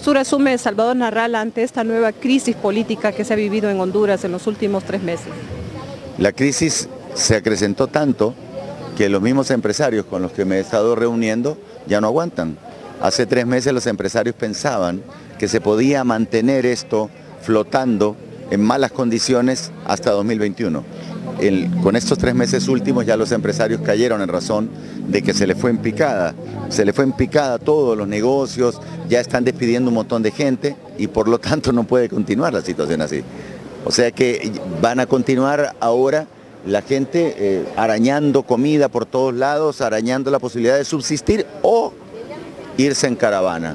Su resumen, Salvador Narrala, ante esta nueva crisis política que se ha vivido en Honduras en los últimos 3 meses. La crisis se acrecentó tanto que los mismos empresarios con los que me he estado reuniendo ya no aguantan. Hace 3 meses los empresarios pensaban que se podía mantener esto flotando en malas condiciones hasta 2021. Con estos 3 meses últimos ya los empresarios cayeron en razón de que se les fue en picada. Se les fue en picada todos los negocios, ya están despidiendo un montón de gente y por lo tanto no puede continuar la situación así. O sea que van a continuar ahora la gente arañando comida por todos lados, arañando la posibilidad de subsistir o irse en caravana.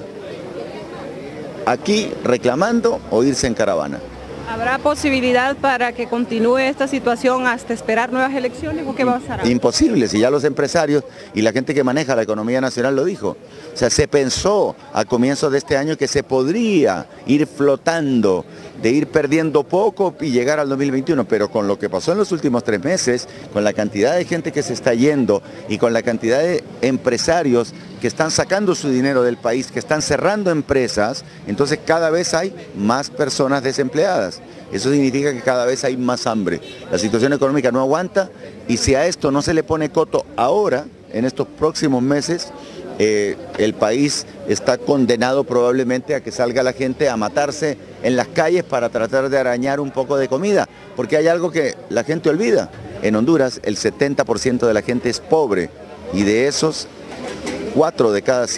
Aquí reclamando o irse en caravana. ¿Habrá posibilidad para que continúe esta situación hasta esperar nuevas elecciones o qué va a pasar? Imposible, si ya los empresarios y la gente que maneja la economía nacional lo dijo. O sea, se pensó a comienzos de este año que se podría ir flotando, de ir perdiendo poco y llegar al 2021, pero con lo que pasó en los últimos 3 meses, con la cantidad de gente que se está yendo y con la cantidad de empresarios que están sacando su dinero del país, que están cerrando empresas, entonces cada vez hay más personas desempleadas. Eso significa que cada vez hay más hambre. La situación económica no aguanta y si a esto no se le pone coto ahora, en estos próximos meses, el país está condenado probablemente a que salga la gente a matarse en las calles para tratar de arañar un poco de comida, porque hay algo que la gente olvida. En Honduras el 70% de la gente es pobre y de esos 4 de cada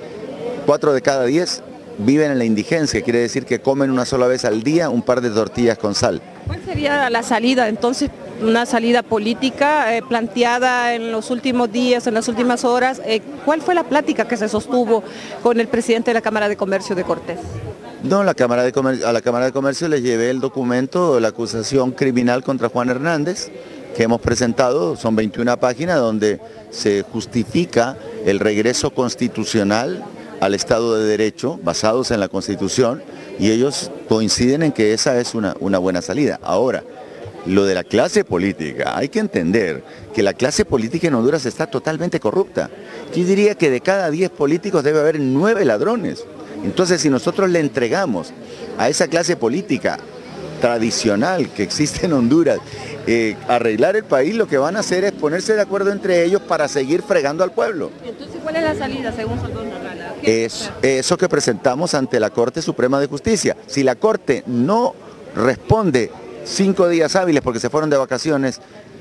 10 viven en la indigencia, quiere decir que comen una sola vez al día un par de tortillas con sal. ¿Cuál sería la salida entonces? Una salida política planteada en los últimos días, en las últimas horas. ¿Cuál fue la plática que se sostuvo con el presidente de la Cámara de Comercio de Cortés? No, a la Cámara de Comercio les llevé el documento de la acusación criminal contra Juan Hernández que hemos presentado, son 21 páginas donde se justifica el regreso constitucional al Estado de Derecho basados en la Constitución y ellos coinciden en que esa es una buena salida. Ahora, lo de la clase política, hay que entender que la clase política en Honduras está totalmente corrupta. Yo diría que de cada 10 políticos debe haber 9 ladrones. Entonces, si nosotros le entregamos a esa clase política tradicional que existe en Honduras, arreglar el país, lo que van a hacer es ponerse de acuerdo entre ellos para seguir fregando al pueblo. Entonces, ¿cuál es la salida según Salvador Narrala? Eso que presentamos ante la Corte Suprema de Justicia. Si la Corte no responde 5 días hábiles porque se fueron de vacaciones,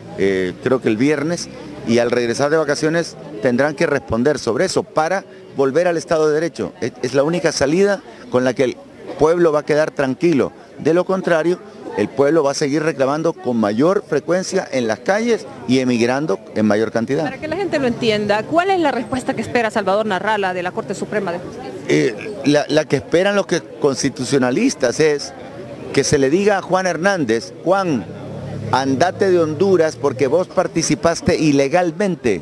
creo que el viernes, y al regresar de vacaciones tendrán que responder sobre eso para volver al Estado de Derecho. Es la única salida con la que el pueblo va a quedar tranquilo. De lo contrario, el pueblo va a seguir reclamando con mayor frecuencia en las calles y emigrando en mayor cantidad. Para que la gente lo entienda, ¿cuál es la respuesta que espera Salvador Narrala de la Corte Suprema de Justicia? La que esperan los constitucionalistas es que se le diga a Juan Hernández: Juan, andate de Honduras porque vos participaste ilegalmente.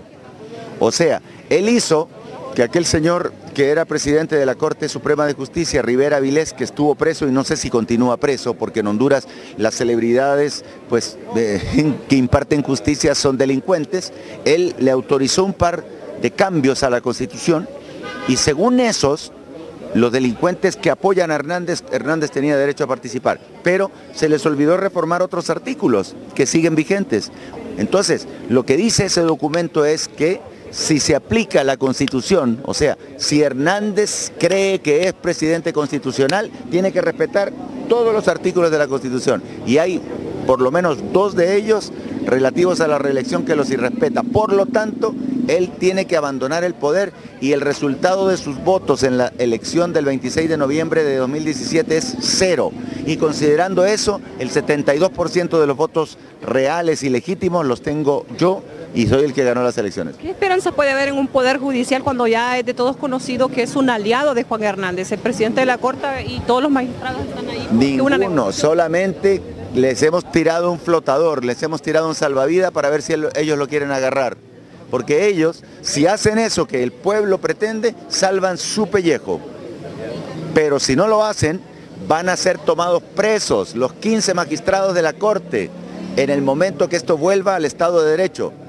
O sea, él hizo que aquel señor que era presidente de la Corte Suprema de Justicia, Rivera Vilés, que estuvo preso y no sé si continúa preso, porque en Honduras las celebridades pues, que imparten justicia son delincuentes, él le autorizó un par de cambios a la Constitución y según esos, los delincuentes que apoyan a Hernández tenía derecho a participar, pero se les olvidó reformar otros artículos que siguen vigentes. Entonces, lo que dice ese documento es que si se aplica la Constitución, o sea, si Hernández cree que es presidente constitucional, tiene que respetar todos los artículos de la Constitución. Y hay por lo menos 2 de ellos relativos a la reelección que los irrespeta. Por lo tanto, él tiene que abandonar el poder y el resultado de sus votos en la elección del 26 de noviembre de 2017 es 0. Y considerando eso, el 72% de los votos reales y legítimos los tengo yo y soy el que ganó las elecciones. ¿Qué esperanza puede haber en un poder judicial cuando ya es de todos conocido que es un aliado de Juan Hernández, el presidente de la Corte y todos los magistrados están ahí? Ninguno, solamente les hemos tirado un flotador, les hemos tirado un salvavidas para ver si ellos lo quieren agarrar. Porque ellos, si hacen eso que el pueblo pretende, salvan su pellejo. Pero si no lo hacen, van a ser tomados presos los 15 magistrados de la Corte en el momento que esto vuelva al Estado de Derecho.